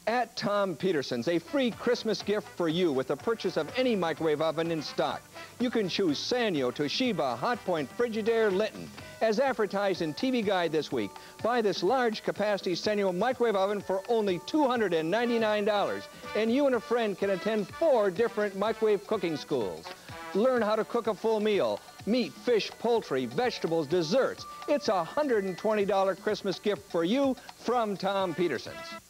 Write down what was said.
At Tom Peterson's, a free Christmas gift for you with the purchase of any microwave oven in stock. You can choose Sanyo, Toshiba, Hotpoint, Frigidaire, Linton. As advertised in TV Guide this week, buy this large capacity Sanyo microwave oven for only $299, and you and a friend can attend 4 different microwave cooking schools. Learn how to cook a full meal: meat, fish, poultry, vegetables, desserts. It's a $120 Christmas gift for you from Tom Peterson's.